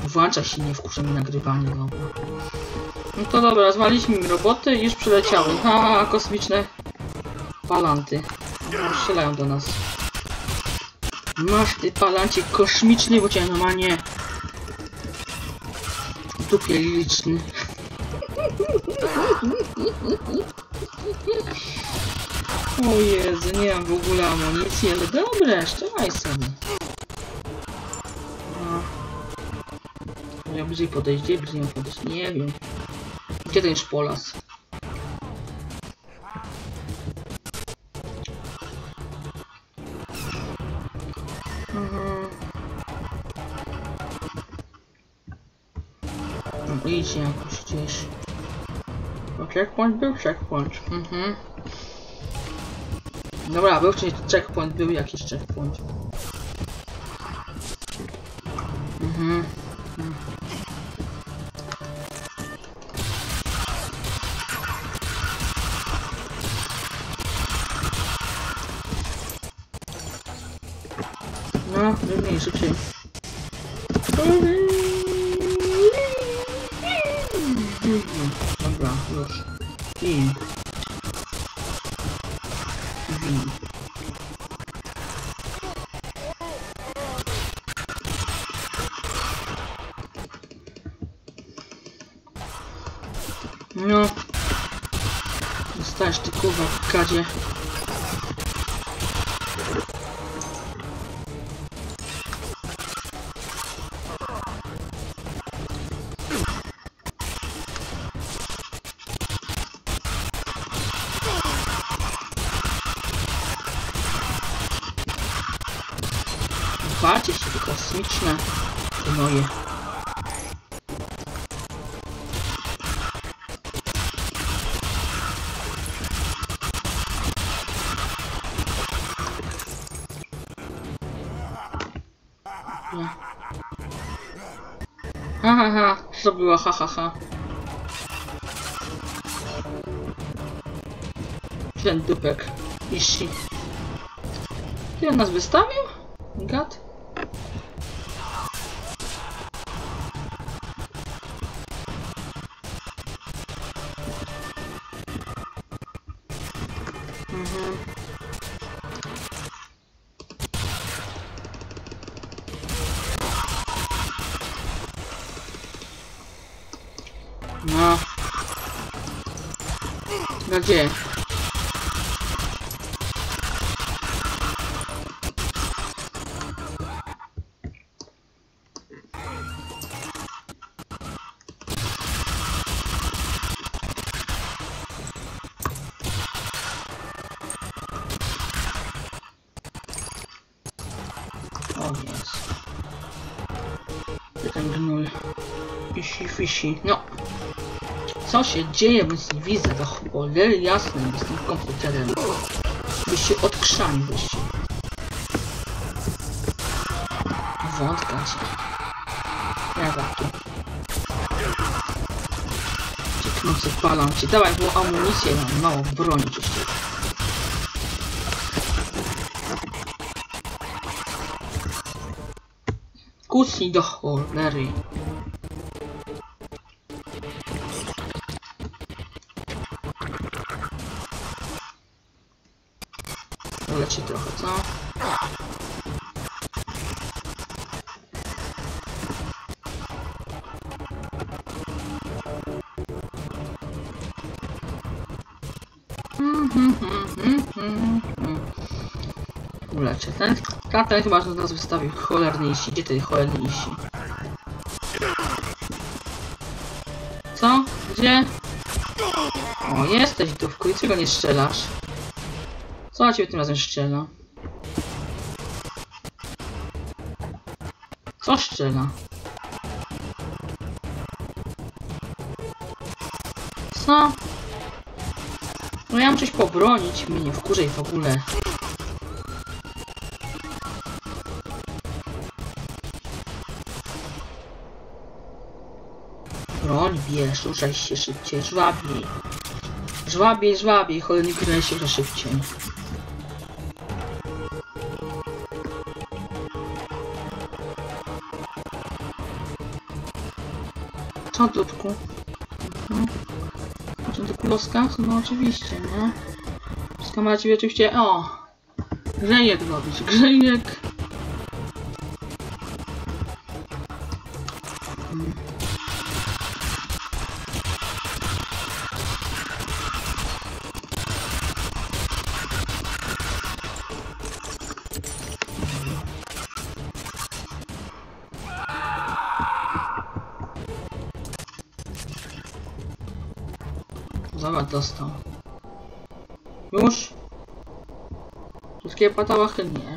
włącza się nie wkurza mi nagrywanie, dobra. No to dobra, rozwaliliśmy im roboty i już przyleciały. Ha, kosmiczne palanty. Strzelają do nas. Masz ty palancie kosmiczny, bo cię normalnie w dupie liczny. O Jezu, nie mam w ogóle amunicji, ale dobre, strzelaj sobie. No. Ja bliżej podejść, gdzie bliżej podejść? Nie wiem. Gdzie ten szpolas? No, idź jakoś gdzieś. No, checkpoint był checkpoint. Dobra, był wcześniej checkpoint, był jakiś checkpoint. No, wymień szybciej. Dobra, już. I. No. Dostałeś ty kurwa w gadzie. Walcie się, te kosmiczne gnoje. Ha ha ha, co było ha ha ha. Ten dupek. Iści. Ty on nas wystawił? Gad? No. No gdzie? O jest. Gdzie ten gnój? Fisi. No. Co się dzieje, bo nic nie widzę, to cholery jasne z tym komputerem. Byście odkrzani byście. Wątka cię. Ja tak tu. Cieknący palam cię. Dawaj, bo amunicję mam mało broni jeszcze. Kucnij do cholery. Leci trochę, co? Ulecie ten? Ten chyba że nas wystawił cholerny isi. Gdzie ty cholerny isi? Co? Gdzie? O, jesteś tu, w końcu go nie strzelasz. Co na ciebie tym razem strzela? Co strzela? Co? No ja muszę się pobronić, mnie nie wkurzej w ogóle. Broń bierz, ruszaj się szybciej, żwabiej. Żwabiej, cholerny graj się szybciej. Co, dudku? O czym ty kuloskach? No oczywiście, nie? Wszystko ma ciebie oczywiście... O! Grzejek robić, grzejek! Zobacz, dostał. Już? Wszystkie patałachy? Nie.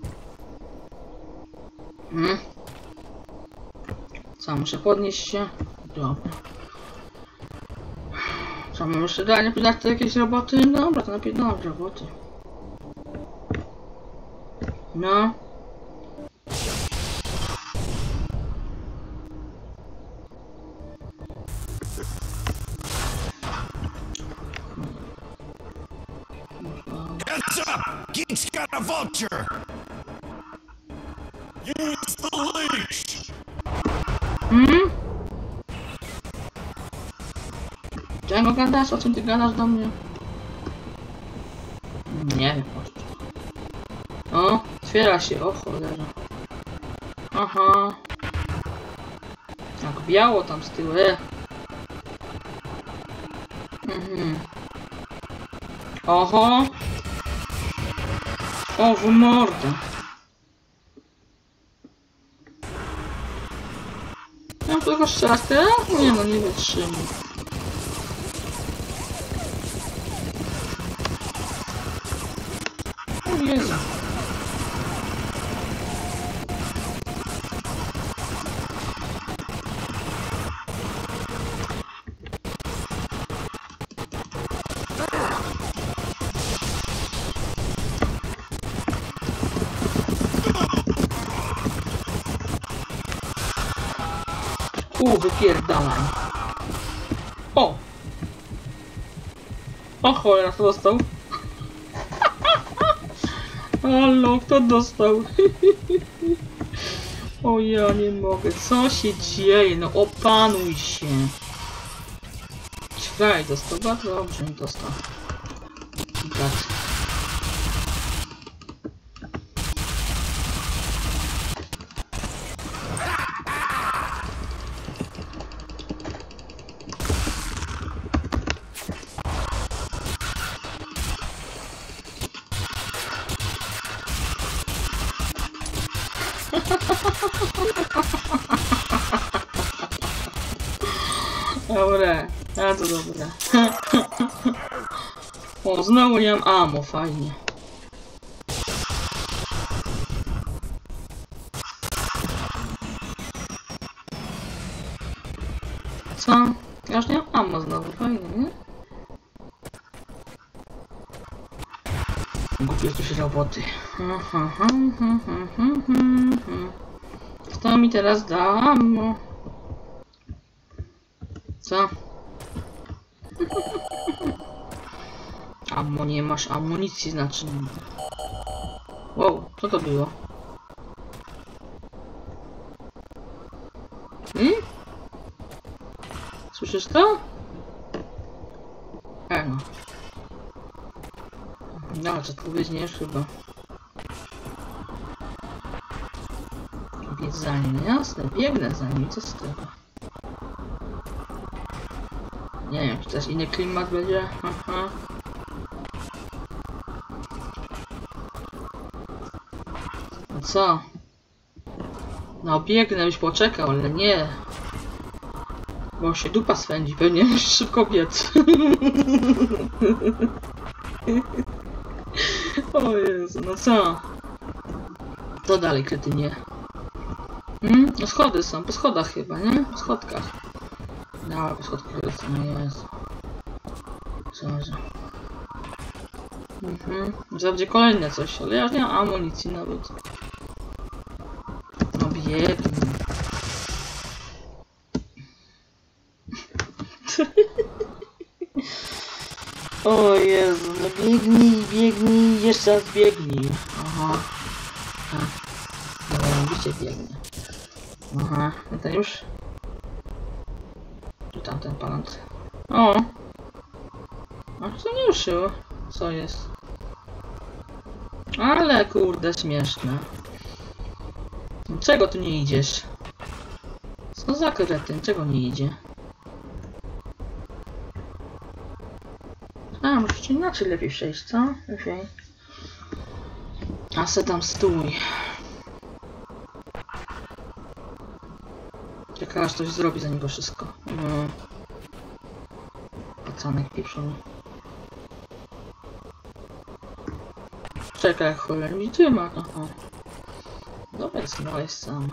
Co, muszę podnieść się? Dobra. Co, mam jeszcze dalej napisać jakieś roboty? Dobra, to napierdalam roboty. No. Heads up! Geek's got a vulture! Use the leash! Czego gadasz? O czym ty gadasz do mnie? Nie wiem, jeszcze. O, otwiera się, o cholera. Aha. Jak biało tam z tyłu, Oho! O, w mordę! Ja tylko jeszcze raz teraz? Nie no, nie wytrzymam. O Jezu. Wypierdalaj. O! O cholera, kto dostał? Halo, kto dostał? O ja nie mogę, co się dzieje? No opanuj się. Czekaj, dostał bardzo dobrze, mi dostał. Tak. Dobre, a to dobre. O, znowu nie mam ammo, fajnie. Co? Ja już nie mam ammo znowu, fajnie, nie? Głupie tu się roboty. Kto mi teraz da ammo? Co? Ammo nie masz amunicji, znaczy nie. Wow, co to było? Słyszysz to? No. No, co tu wyźniesz chyba. Biec za nim, jasne, biegnę za nim, co z tego? Nie wiem, czy też inny klimat będzie? Aha. No co? No biegnę, byś poczekał, ale nie. Bo się dupa swędzi, pewnie musisz szybko biec. O Jezu, no co? To dalej, kretynie. No schody są, po schodach chyba, nie? Po schodkach. No, po schodkach jest, no jest. Co? Będzie kolejne coś, ale ja już nie mam amunicji nawet. No biegnij. O Jezu, no biegnij, jeszcze raz biegnij. Aha. Dobra, gdzie biegnie? Aha, no to już. tamten palant. O! A to nie ruszyło. Co jest? Ale kurde śmieszne. Czego tu nie idziesz? Co za kretyn? Czego nie idzie? A, musicie inaczej lepiej przejść, co? Okej. A se tam stój. Czekaj, aż coś zrobi za niego wszystko. Pacanek pieprzony. Czekaj, cholera, mi trzyma. Aha. Dobra, jest sam.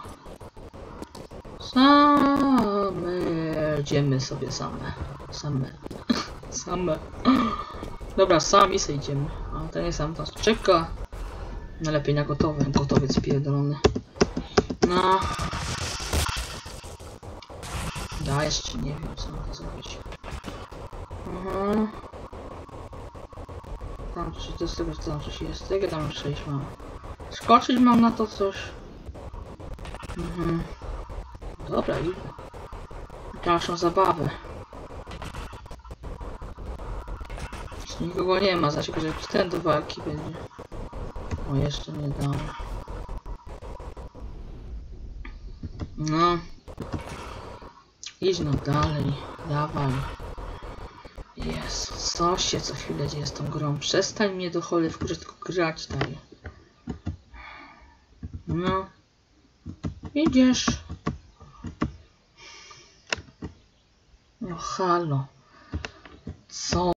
Same. Idziemy sobie same. Same. Dobra, sami sobie idziemy. A ten jest sam nas czeka. Najlepiej na gotowe. Gotowiec pierdolony. No. Ja jeszcze nie wiem, co mam zrobić. Aha. Tam coś do tego, tam coś jest. Jak ja tam przejść mam? Skoczyć mam na to coś. Dobra, idę. Dalszą zabawę. Nikogo nie ma, znaczy, że ten do walki będzie. O, jeszcze nie dam. No. Idź no dalej. Dawaj. Jezu, co się co chwilę dzieje z tą grą? Przestań mnie do cholery wkurzać, tylko grać dalej. No. Idziesz. No halo. Co?